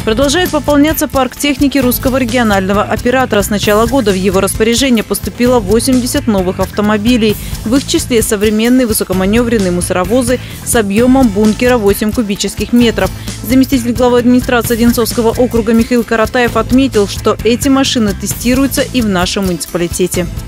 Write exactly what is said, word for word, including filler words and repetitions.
Продолжает пополняться парк техники русского регионального оператора. С начала года в его распоряжение поступило восемьдесят новых автомобилей. В их числе современные высокоманевренные мусоровозы с объемом бункера восемь кубических метров. Заместитель главы администрации Одинцовского округа Михаил Каратаев отметил, что эти машины тестируются и в нашем муниципалитете.